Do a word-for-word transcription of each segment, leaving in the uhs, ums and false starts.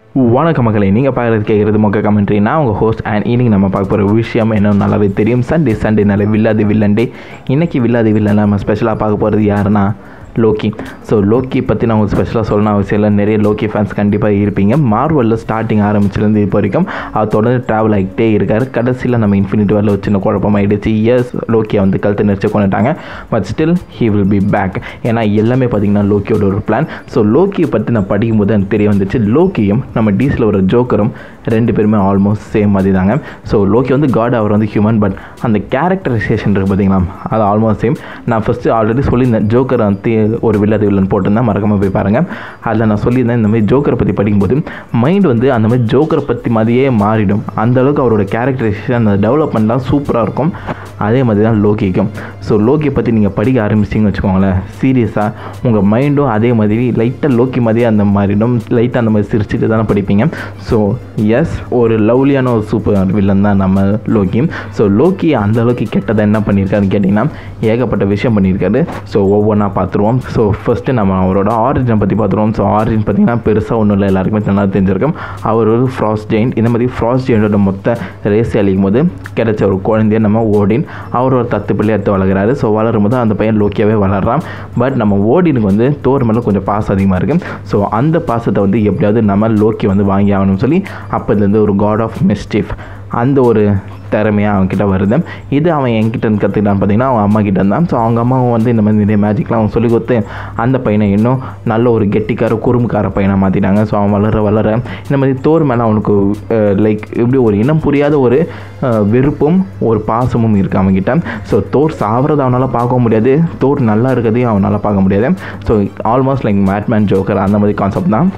வணக்க மக்களை, நீங்கள் பார்க்குறது கேட்குறது மொக்க கமெண்ட்ரி. நான் உங்கள் ஹோஸ்ட் அண்ட் இன்றைக்கி நம்ம பார்க்க போகிற விஷயம் என்னன்னு நல்லாவே தெரியும். சண்டே சண்டேனால வில்லாதி வில்லன் டே. இன்றைக்கி வில்லாதி வில்லன் நம்ம ஸ்பெஷலாக பார்க்க போகிறது யாருன்னா லோக்கி. ஸோ லோக்கி பற்றி நான் உங்களுக்கு ஸ்பெஷலாக சொல்லணும் அவசியம் இல்லை. நிறைய லோக்கி ஃபேன்ஸ் கண்டிப்பாக இருப்பீங்க. மார்வலில் ஸ்டார்டிங் ஆரம்பிச்சிலேருந்து இப்போ வரைக்கும் அவர் தொடர்ந்து ட்ராவல் ஆகிட்டே இருக்கார். கடைசியில் நம்ம இன்ஃபினிட்டி வாரில் ஒரு சின்ன குழப்பமாகிடுச்சு. எஸ், லோக்கியை வந்து கழுத்தை நெரிச்சு கொண்டுட்டாங்க. But still he will be back. ஏன்னா எல்லாமே பார்த்திங்கன்னா லோக்கியோட ஒரு பிளான். ஸோ லோக்கியை பற்றி நான் படிக்கும்போது எனக்கு தெரிய வந்துச்சு, லோக்கியும் நம்ம டீஸில் ஒரு ஜோக்கரும் ரெண்டு பேருமே ஆல்மோஸ்ட் சேம் மாதிரி தாங்க. ஸோ லோக்கி வந்து காட், அவர் வந்து ஹியூமன். பட் அந்த கேரக்டரைசேஷன் இருக்குது பார்த்திங்களா, அது ஆல்மோஸ்ட் சேம். நான் ஃபஸ்ட்டு ஆல்ரெடி சொல்லியிருந்தேன், ஜோக்கர் வந்து ஒரு வில்லாதி வில்லன் போட்டிருந்தேன், மறக்காமல் போய் பாருங்கள். அதில் நான் சொல்லியிருந்தேன், இந்த மாதிரி ஜோக்கரை பற்றி படிக்கும்போது மைண்ட் வந்து அந்த மாதிரி ஜோக்கரை பற்றி மாதிரியே மாறிடும். அந்தளவுக்கு அவரோட கேரக்டரைசேஷன், அந்த டெவலப்மெண்ட்லாம் சூப்பராக இருக்கும். அதே மாதிரி தான் லோக்கிக்கும். ஸோ லோக்கியை பற்றி நீங்கள் படிக்க ஆரம்பிச்சிங்கன்னு வச்சுக்கோங்களேன், சீரியஸாக உங்கள் மைண்டும் அதே மாதிரி லைட்டாக லோக்கி மாதிரியே அந்த மாதிரிடும், லைட்டாக அந்த மாதிரி சிரிச்சுட்டு தானே படிப்பீங்க. ஸோ எஸ், ஒரு லவ்லியான ஒரு சூப்பர் வில்லன் தான் நம்ம லோக்கி. ஸோ லோக்கி அந்தளவுக்கு கெட்டதை என்ன பண்ணியிருக்காருன்னு கேட்டிங்கன்னா, ஏகப்பட்ட விஷயம் பண்ணியிருக்காரு. ஸோ ஒவ்வொன்றா பார்த்துருவோம். ஸோ ஃபஸ்ட்டு நம்ம அவரோட ஆரிஜினை பற்றி பார்த்துருவோம். ஸோ ஆரிஜின் பார்த்திங்கன்னா பெருசாக ஒன்றும் இல்லை, எல்லாருக்குமே நல்லா தெரிஞ்சிருக்கும். அவர் ஒரு ஃப்ராஸ்ட் ஜெயின்ட். இந்த மாதிரி ஃப்ராஸ்ட் ஜெயின்டோட மொத்த ரேஸ் அழிக்கும் போது கிடைச்ச ஒரு குழந்தைய நம்ம ஓடின், அவர் ஒரு தத்து பிள்ளை எடுத்து வளர்க்குறாரு. ஸோ வளரும் போது அந்த பையன் லோக்கியாவே வளர்றான். பட் நம்ம ஓடினுக்கு வந்து தோர் மேலே கொஞ்சம் பாசம் அதிகமாக இருக்குது. ஸோ அந்த பாசத்தை வந்து எப்படியாவது நம்ம லோக்கி வந்து வாங்கி ஆகணும்னு சொல்லி அப்போதுலேருந்து ஒரு காட் ஆஃப் மிஸ்டீஃப் அந்த ஒரு திறமையாக அவன்கிட்ட வருது. இது அவன் என்கிட்ட கற்றுக்கிட்டான்னு பார்த்தீங்கன்னா அவன் அம்மா கிட்ட இருந்தான். ஸோ அவங்க அம்மாவும் வந்து இந்த மாதிரி நிறைய மேஜிக்லாம் அவன் சொல்லி கொடுத்து அந்த பையனை இன்னும் நல்ல ஒரு கெட்டிக்கார குறும்புக்கார பையனாக மாற்றிட்டாங்க. ஸோ அவன் வளர வளர இந்த மாதிரி தோர் மேலே அவனுக்கு லைக் இப்படி ஒரு இனம் புரியாத ஒரு வெறுப்பும் ஒரு பாசமும் இருக்குது அவன்கிட்ட. ஸோ தோர் சாவறதை அவனால் பார்க்க முடியாது, தோர் நல்லா இருக்கிறதையும் அவனால் பார்க்க முடியாது. So almost like madman Joker அந்த மாதிரி கான்செப்ட் தான்.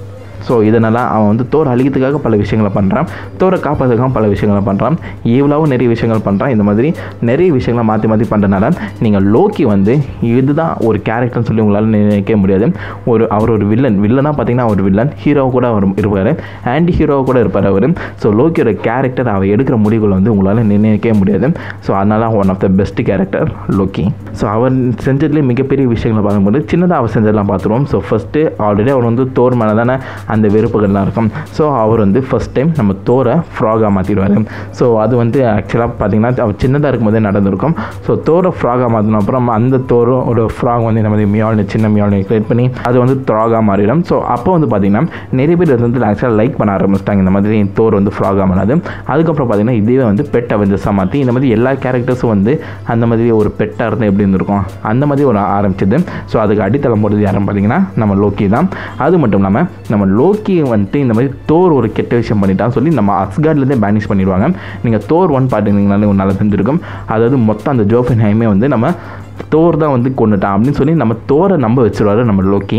ஸோ இதனால் அவன் வந்து தோரை அழிக்கிறதுக்காக பல விஷயங்களை பண்ணுறான், தோரை காப்பாற்றுக்காக பல விஷயங்களை பண்ணுறான், ஈவலாகவும் நிறைய விஷயங்கள் பண்ணுறான். இந்த மாதிரி நிறைய விஷயங்களை மாற்றி மாற்றி பண்ணுறதுனால நீங்கள் லோக்கி வந்து இதுதான் ஒரு கேரக்டர்னு சொல்லி உங்களால் நினைக்க முடியாது. ஒரு அவர் ஒரு வில்லன். வில்லனாக பார்த்தீங்கன்னா ஒரு வில்லன், ஹீரோ கூட அவர் இருப்பார், ஆன்டி ஹீரோவாக கூட இருப்பார் அவர். ஸோ லோக்கியோட கேரக்டர், அவர் எடுக்கிற முடிவுகளை வந்து உங்களால் நினைக்கவே முடியாது. ஸோ அதனால் one of the best character Loki. So அவர் செஞ்சதுலேயே மிகப்பெரிய விஷயங்களை பார்க்கும்போது சின்னதாக அவர் செஞ்சதெல்லாம் பார்த்துருவோம். ஸோ ஃபஸ்ட்டு ஆல்ரெடி அவர் வந்து தோர் மேலே தானே அந்த வெறுப்புகள்லாம் இருக்கும். ஸோ அவர் வந்து ஃபஸ்ட் டைம் நம்ம தோரை ஃப்ராகாக மாற்றிடுவார். ஸோ அது வந்து ஆக்சுவலாக பார்த்திங்கன்னா அவர் சின்னதாக இருக்கும்போதே நடந்திருக்கும். ஸோ தோரை ஃப்ராகாக மாற்றின அப்புறம் அந்த தோரோட ஃப்ராக் வந்து இந்த மாதிரி மியால்னு சின்ன மியால்னு கிரியேட் பண்ணி அது வந்து த்ராகாக மாறிடும். ஸோ அப்போ வந்து பார்த்திங்கன்னா நிறைய பேர் வந்து ஆக்சுவலாக லைக் பண்ண ஆரம்பிச்சிட்டாங்க இந்த மாதிரி தோர் வந்து ஃப்ராகாக மாறினது. அதுக்கப்புறம் பார்த்திங்கன்னா இதுவே வந்து பெட் அவெஞ்சர்ஸாக மாற்றி இந்த மாதிரி எல்லா கேரக்டர்ஸும் வந்து அந்த மாதிரி ஒரு பெட்டாக இருந்தால் எப்படி இருந்திருக்கும் அந்த மாதிரி ஒரு ஆரம்பிச்சது. ஸோ அதுக்கு அடித்தளம் போடுறது யாருன்னு பார்த்திங்கன்னா நம்ம லோக்கி தான். அது மட்டும் இல்லாமல் நம்ம லோக்கி வந்துட்டு இந்த மாதிரி தோர் ஒரு கெட்ட விஷயம் பண்ணிட்டான்னு சொல்லி நம்ம அஸ்கார்ட்லேருந்தே பேனிஷ் பண்ணிடுவாங்க. நீங்கள் தோர் ஒன் பார்த்துருந்தீங்கனாலே ஒரு நல்லா தெரிஞ்சிருக்கும். அதாவது மொத்தம் அந்த ஜோஃபன்ஹைமே வந்து நம்ம தோர் தான் வந்து கொண்டுட்டான் அப்படின்னு சொல்லி நம்ம தோரை நம்ப வச்சுருவாரு நம்ம லோக்கி.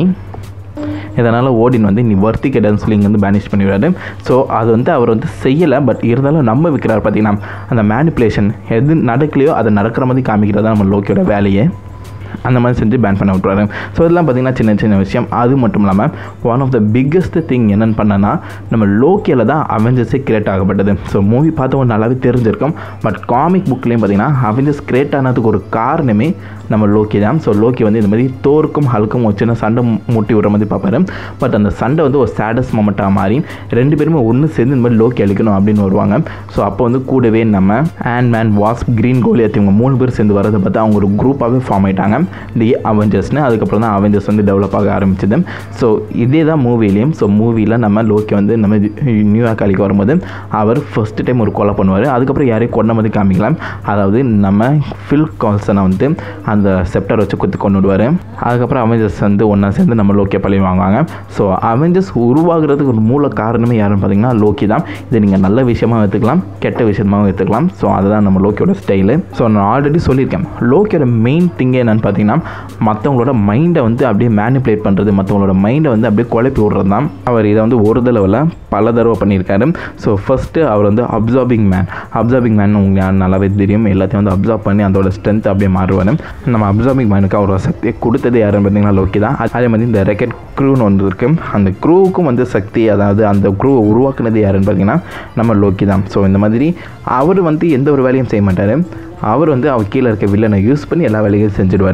இதனால் ஓடின் வந்து நீ வர்த்தி கிடையாதுன்னு சொல்லி இங்கே வந்து பேனிஷ் பண்ணிவிடாரு. ஸோ அது வந்து அவர் வந்து செய்யலை, பட் இருந்தாலும் நம்ப வைக்கிறார். பார்த்தீங்கன்னா அந்த மேனிப்புலேஷன் எது நடக்கலையோ அதை நடக்கிற மாதிரி காமிக்கிறது தான் நம்ம லோக்கியோட வேலையே. அந்த மாதிரி செஞ்சு பேன் பண்ண விட்டுருவாரு. ஸோ இதெல்லாம் பார்த்திங்கன்னா சின்ன சின்ன விஷயம். அது மட்டும் இல்லாமல் one of the biggest thing என்னென்னு பண்ணனா, நம்ம லோக்கியில் தான் அவெஞ்சர்ஸே கிரியேட் ஆகப்பட்டது. ஸோ மூவி பார்த்தவங்க நல்லாவே தெரிஞ்சிருக்கும். பட் காமிக் புக்லேயும் பார்த்திங்கன்னா அவெஞ்சர்ஸ் கிரியேட் ஆனதுக்கு ஒரு காரணமே நம்ம லோக்கி தான். ஸோ லோக்கி வந்து இந்த மாதிரி தோருக்கும் ஹல்க்கும் ஒரு சின்ன சண்டை மூட்டி விடுற மாதிரி பார்ப்பாரு. பட் அந்த சண்டை வந்து ஒரு சேடஸ்ட் மொமெண்ட்டாக மாறி ரெண்டு பேருமே ஒன்று சேர்ந்து இந்த மாதிரி லோக்கி அழிக்கணும் அப்படின்னு வருவாங்க. ஸோ அப்போ வந்து கூடவே நம்ம Ant Man, Wasp, Green Goliath இவங்க மூணு பேர் சேர்ந்து வரதை பார்த்து அவங்க ஒரு குரூப்பாகவே ஃபார்ம் ஆகிட்டாங்க, தி அவெஞ்சர்ஸ்னு. அதுக்கப்புறம் தான் அவெஞ்சர்ஸ் வந்து டெவலப் ஆக ஆரம்பிச்சது. ஸோ இதே தான் மூவிலையும். ஸோ மூவியில் நம்ம லோக்கி வந்து நம்ம நியூயார்க் அழிக்க வரும்போது அவர் ஃபர்ஸ்ட் டைம் ஒரு கொலை பண்ணுவார். அதுக்கப்புறம் யாரையும் கொண்ட மாதிரி காமிக்கலாம். அதாவது நம்ம ஃபில் கால்சனை வந்து அந்த செப்டர் வச்சு குத்தி கொண்டு விடுவார். அதுக்கப்புறம் அவெஞ்சர்ஸ் வந்து ஒன்றா சேர்ந்து நம்ம லோக்கியை பழி வாங்குவாங்க. ஸோ அவெஞ்சர்ஸ் உருவாகிறதுக்கு ஒரு மூல காரணமே யாருன்னு பார்த்தீங்கன்னா லோக்கி தான். இதை நீங்கள் நல்ல விஷயமாக எடுத்துக்கலாம், கெட்ட விஷயமாகவும் எடுத்துக்கலாம். ஸோ அதுதான் நம்ம லோக்கியோட ஸ்டைலு. ஸோ நான் ஆல்ரெடி சொல்லியிருக்கேன், லோக்கியோட மெயின் திங்கே என்னென்னு பார்த்தீங்கன்னா மற்றவங்களோட மைண்டை வந்து அப்படியே மேனிப்புலேட் பண்ணுறது, மற்றவங்களோட மைண்டை வந்து அப்படியே குழப்பி விடுறது தான். அவர் இதை வந்து ஒரு தடவை பல தடவை பண்ணியிருக்காரு. ஸோ ஃபஸ்ட்டு அவர் வந்து அப்சார்பிங் மேன். அப்சார்பிங் மேன் உங்களுக்கு நல்லாவே தெரியும், எல்லாத்தையும் வந்து அப்சார்ப் பண்ணி அதோட ஸ்ட்ரென்த் அப்படியே மாறுவார். நம்ம அப்சார்பிங் மேனுக்கு அவரோட சக்தியை கொடுத்தது யாருன்னு பார்த்தீங்கன்னா லோக்கி தான். அதே மாதிரி இந்த ரெக்கெட் க்ரூன்னு ஒன்று இருக்குது, அந்த க்ரூவுக்கும் வந்து சக்தி, அதாவது அந்த க்ரூவை உருவாக்குனது யாருன்னு பார்த்தீங்கன்னா நம்ம லோக்கி தான். ஸோ இந்த மாதிரி அவர் வந்து எந்த ஒரு வேலையும் செய்ய மாட்டார். அவர் வந்து அவர் கீழே இருக்க வில்லனை யூஸ் பண்ணி எல்லா வேலையும் செஞ்சுடுவார்.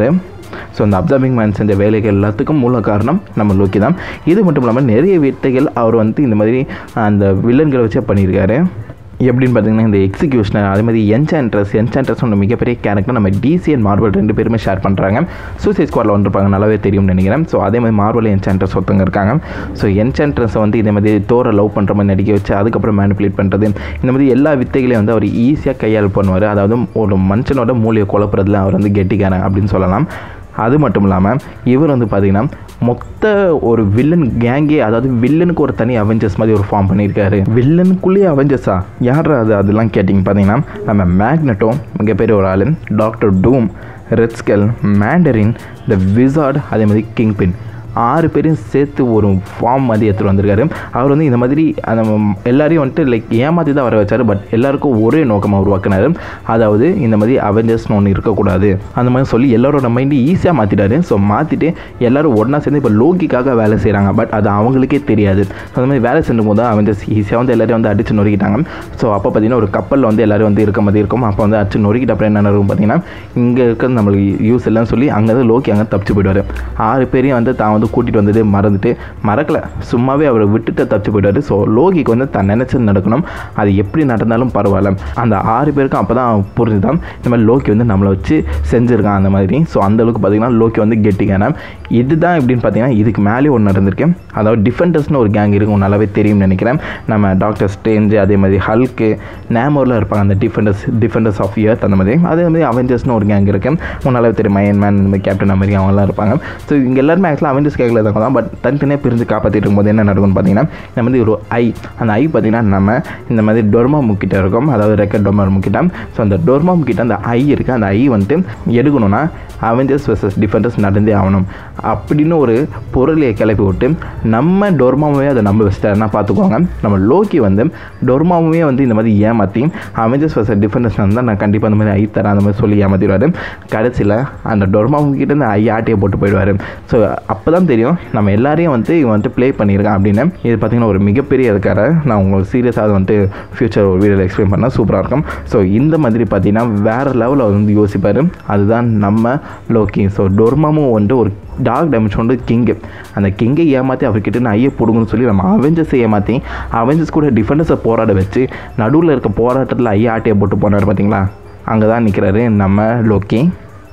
ஸோ அந்த அப்சர்விங் மைண்ட் செஞ்ச வேலைகள் எல்லாத்துக்கும் மூல காரணம் நம்ம லோக்கி தான். இது மட்டும் இல்லாமல் நிறைய வித்தைகள் அவர் வந்து இந்த மாதிரி அந்த வில்லன்களை வச்சே பண்ணியிருக்காரு. எப்படின்னு பார்த்தீங்கன்னா இந்த எக்ஸிக்யூஷனர் அதே மாதிரி என்சான்ட்ரஸ் என்சான்ட்ரஸ் ஒன்று மிகப்பெரிய கேரக்டர் நம்ம டிசி அண்ட் மார்வல் ரெண்டு பேருமே ஷேர் பண்ணுறாங்க. சூசைட் ஸ்குவாடில் வந்துருப்பாங்க, நல்லாவே தெரியும்னு நினைக்கிறேன். ஸோ அதே மாதிரி மார்வல் என்சான்ட்ரஸ் ஒருத்தவங்க இருக்காங்க. ஸோ என்சான்ட்ரஸை வந்து இதே மாதிரி தோரை லவ் பண்ணுற மாதிரி நடிக்க வச்சு அதுக்கப்புறம் மேனிப்புலேட் பண்ணுறது, இந்த மாதிரி எல்லா வித்தைகளையும் வந்து அவர் ஈஸியாக கையால் பண்ணுவார். அதாவது ஒரு மனுஷனோட மூளையை குழப்பறதுல அவர் வந்து கெட்டிக்காரன் அப்படின்னு சொல்லலாம். அது மட்டும் இல்லாமல் இவர் வந்து பார்த்திங்கன்னா மொத்த ஒரு வில்லன் கேங்கே, அதாவது வில்லனுக்கு ஒரு தனி அவெஞ்சர்ஸ் மாதிரி ஒரு ஃபார்ம் பண்ணியிருக்காரு. வில்லனுக்குள்ளேயே அவெஞ்சர்ஸா யார் அது அதெல்லாம் கேட்டிங்க பார்த்தீங்கன்னா நம்ம மேக்னெட்டோ மிகப்பெரிய ஒரு ஆள், Doctor Doom, Red Skull, Mandarin, the Wizard, அதே மாதிரி கிங் பின், ஆறு பேரையும் சேர்த்து ஒரு ஃபார்ம் மாதிரி எடுத்துகிட்டு வந்திருக்காரு. அவர் வந்து இந்த மாதிரி அந்த எல்லாரையும் வந்துட்டு லைக் ஏமாற்றி தான் வர வச்சார். பட் எல்லாருக்கும் ஒரே நோக்கமாக உருவாக்கினார். அதாவது இந்த மாதிரி அவெஞ்சர்ஸ்னு ஒன்று இருக்கக்கூடாது அந்த மாதிரி சொல்லி எல்லாரோட மைண்டு ஈஸியாக மாற்றிட்டாரு. ஸோ மாற்றிட்டு எல்லோரும் ஒன்றா சேர்ந்து இப்போ லோக்கிக்காக வேலை செய்கிறாங்க. பட் அது அவங்களுக்கே தெரியாது. அந்த மாதிரி வேலை செஞ்சும் போது அவெஞ்சர்ஸ் ஈஸியாக வந்து எல்லோரையும் வந்து அடித்து நொறுக்கிட்டாங்க. ஸோ அப்போ பார்த்தீங்கன்னா ஒரு கப்பலில் வந்து எல்லோரும் வந்து இருக்க மாதிரி இருக்கும். அப்போ வந்து அடிச்சு நொறுக்கிட்ட அப்புறம் என்ன நடக்கும் பார்த்தீங்கன்னா இங்கே இருக்கிறது நம்மளுக்கு யூஸ் இல்லைன்னு சொல்லி அங்கே வந்து லோக்கி அங்கே தப்பிச்சு போயிடுவார். ஆறு பேரையும் வந்து தான் வந்து கூட்டிகிட்டு வந்தது மறந்துட்டு மறக்கலை, சும்மாவே அவரை விட்டுட்டு தப்பிச்சு போயிட்டார். ஸோ லோகிக்கு வந்து தான் நினச்சது நடக்கணும், அது எப்படி நடந்தாலும் பரவாயில்ல. அந்த ஆறு பேருக்கும் அப்போ தான் புரிஞ்சுதான் இந்த மாதிரி லோக்கி வந்து நம்மளை வச்சு செஞ்சுருக்கான் அந்த மாதிரி. ஸோ அந்தளவுக்கு பார்த்திங்கன்னா லோக்கி வந்து கெட்டிக்கான இதுதான் எப்படின்னு பார்த்தீங்கன்னா இதுக்கு மேலே ஒன்று நடந்திருக்கேன். அதாவது டிஃபெண்டர்ஸ்னு ஒரு கேங் இருக்கும், நல்லாவே தெரியும்னு நினைக்கிறேன். நம்ம டாக்டர் ஸ்ட்ரேஞ்சு, அதே மாதிரி ஹல்க்கு, நேமோரில் இருப்பாங்க அந்த டிஃபெண்டர்ஸ் டிஃபெண்டர்ஸ் ஆஃப் எர்த் அந்த மாதிரி. அதே மாதிரி அவெஞ்சர்ஸ்னு ஒரு கேங் இருக்குது, நல்லாவே தெரியும், அயன் மேன், இந்த மாதிரி கேப்டன் அமெரிக்கா அவங்களாம் இருப்பாங்க. ஸோ இங்கே எல்லாருமே ஆக்சுவலாக அவெஞ்சர்ஸ் கேட்கல தான். பட் தனித்தனியாக பிரிஞ்சு காப்பாற்றிட்டு இருக்கும்போது என்ன நடக்கும்னு பார்த்தீங்கன்னா இந்த மாதிரி ஒரு ஐ, அந்த ஐ பார்த்தீங்கன்னா நம்ம இந்த மாதிரி டொர்மா முக்கிட்ட இருக்கும், அதாவது ரெக்கட் டொர்மா முக்கிட்ட. ஸோ அந்த டொர்மா முக்கிட்ட அந்த ஐ இருக்குது. அந்த ஐ வந்துட்டு எடுக்கணும்னா அவெஞ்சர்ஸ் வெர்சஸ் டிஃபெண்டர்ஸ் நடந்தே ஆகணும் அப்படின்னு ஒரு பொருளையை கிளப்பி விட்டு நம்ம டொர்மாவே அதை நம்ப வச்சுட்டாருன்னா பார்த்துக்குவாங்க. நம்ம லோக்கி வந்து டொர்மாவே வந்து இந்த மாதிரி ஏமாற்றி அவெஞ்சர்ஸ் வெர்சஸ் டிஃபெண்டர்ஸ் இருந்தால் நான் கண்டிப்பாக அந்த மாதிரி ஐ தரேன் அந்த மாதிரி சொல்லி ஏமாற்றிடுவார். கடைசியில் அந்த டொர்மா முக்கிட்ட இந்த ஐ ஆட்டையை போட்டு போயிடுவார். ஸோ அப்போ தான் தெரியும் நம்ம எல்லாரையும் வந்து இவன் வந்துட்டு ப்ளே பண்ணியிருக்கான் அப்படின்னு. இது பார்த்திங்கன்னா ஒரு மிகப்பெரிய இருக்காரு. நான் உங்களுக்கு சீரியஸாக வந்துட்டு ஃபியூச்சர் ஒரு வீடியோவில் எக்ஸ்பிளைன் பண்ணால் சூப்பராக இருக்கும். ஸோ இந்த மாதிரி பார்த்தீங்கன்னா வேறு லெவலில் அவர் வந்து யோசிப்பார். அதுதான் நம்ம லோக்கி. ஸோ டொர்மாமும் வந்துட்டு ஒரு டார்க் டைமென்ஷன் வந்து கிங்கு, அந்த கிங்கை ஏமாற்றி அவர்கிட்ட ஐயை போடுங்கன்னு சொல்லி நம்ம அவெஞ்சர்ஸை ஏமாற்றி அவெஞ்சர்ஸ் கூட டிஃபெண்டர்ஸை போராட வச்சு நடுவில் இருக்க போராட்டத்தில் ஐயா ஆட்டையை போட்டு போனார் பார்த்தீங்களா, அங்கே தான் நிற்கிறாரு நம்ம லோக்கி.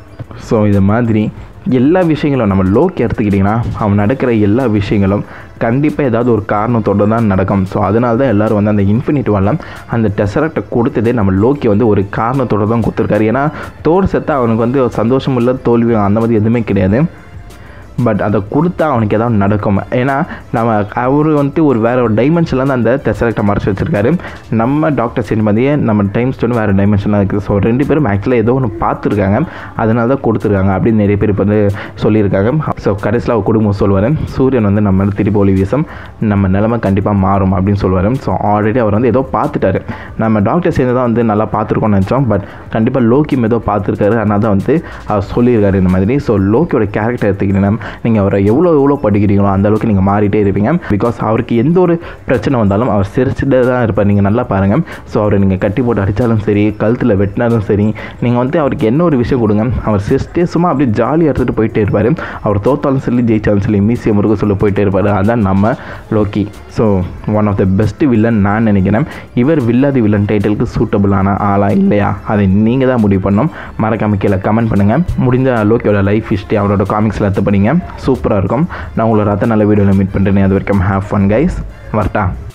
ஸோ இது மாதிரி எல்லா விஷயங்களும் நம்ம லோக்கி எடுத்துக்கிட்டிங்கன்னா அவன் நடக்கிற எல்லா விஷயங்களும் கண்டிப்பாக ஏதாவது ஒரு காரணத்தோடு தான் நடக்கும். ஸோ அதனால தான் எல்லோரும் வந்து அந்த இன்ஃபினிட்டி வாரில் அந்த டெசரக்டை கொடுத்ததே நம்ம லோக்கி வந்து ஒரு காரணத்தோடு தான் கொடுத்துருக்காரு. ஏன்னா தோடு செத்தா அவனுக்கு வந்து சந்தோஷம் இல்லை, தோல்வி அந்த மாதிரி எதுவுமே கிடையாது. பட் அதை கொடுத்தா அவனுக்கு ஏதாவது நடக்கும். ஏன்னா நம்ம அவர் வந்துட்டு ஒரு வேறு ஒரு டைமென்ஷனில் தான் அந்த டெசரக்டை மறைச்சி வச்சுருக்காரு. நம்ம டாக்டர் சினிமாதியே நம்ம டைம் ஸ்டோன் வேறு டைமென்ஷனாக இருக்குது. ஸோ ரெண்டு பேரும் ஆக்சுவலாக ஏதோ ஒன்று பார்த்துருக்காங்க, அதனால தான் கொடுத்துருக்காங்க அப்படின்னு நிறைய பேர் இப்போ வந்து சொல்லியிருக்காங்க. ஸோ கடைசியில் அவர் குடும்பம் சொல்லுவார், சூரியன் வந்து நம்ம திருப்பி ஒளி வீசம், நம்ம நிலைமை கண்டிப்பாக மாறும் அப்படின்னு சொல்லுவார். ஸோ ஆல்ரெடி அவர் வந்து ஏதோ பார்த்துட்டாரு. நம்ம டாக்டர் சேர்ந்து தான் வந்து நல்லா பார்த்துருக்கோம்னு நினச்சோம். பட் கண்டிப்பாக லோக்கி ஏதோ பார்த்துருக்காரு, அதனால தான் வந்து அவர் சொல்லியிருக்காரு இந்த மாதிரி. ஸோ லோக்கியோட கேரக்டர் எடுத்துக்கிட்டீங்கன்னா நீங்கள் அவரை எவ்வளோ எவ்வளோ படிக்கிறீங்களோ அந்த அளவுக்கு நீங்கள் மாறிட்டே இருப்பீங்க. பிகாஸ் அவருக்கு எந்த ஒரு பிரச்சனை வந்தாலும் அவர் சிரிச்சுட்டு தான் இருப்பார். நீங்கள் நல்லா பாருங்கள். ஸோ அவரை நீங்கள் கட்டி போட்டு அடித்தாலும் சரி, கழுத்தில் வெட்டினாலும் சரி, நீங்கள் வந்து அவருக்கு என்ன ஒரு விஷயம் கொடுங்க, அவர் சிரிச்சிட்டே சும்மா அப்படியே ஜாலியாக எடுத்துகிட்டு போயிட்டே இருப்பார். அவர் தோத்தாலும் சொல்லி ஜெயிச்சாலும் சொல்லி மியூசியம் முருக சொல்லி போயிட்டே இருப்பார். அதான் நம்ம Loki. So one of the best villain நான் நினைக்கிறேன். இவர் வில்லாதி வில்லன் டைட்டிலுக்கு சூட்டபுளான ஆளா இல்லையா அதை நீங்கள் தான் முடிவு பண்ணணும். மறக்காம கீழே கமெண்ட் பண்ணுங்கள். முடிஞ்ச லோக்கியோட லைஃப் ஹிஸ்ட்ரி அவரோட காமிக்ஸில் எடுத்து படிங்க, சூப்பராக இருக்கும். நான் உங்களோட ரத்த நல்ல வீடியோவில் மீட் பண்ணுறேன். அது வரைக்கும் ஹேவ் ஃபன் கைஸ். வரட்டா.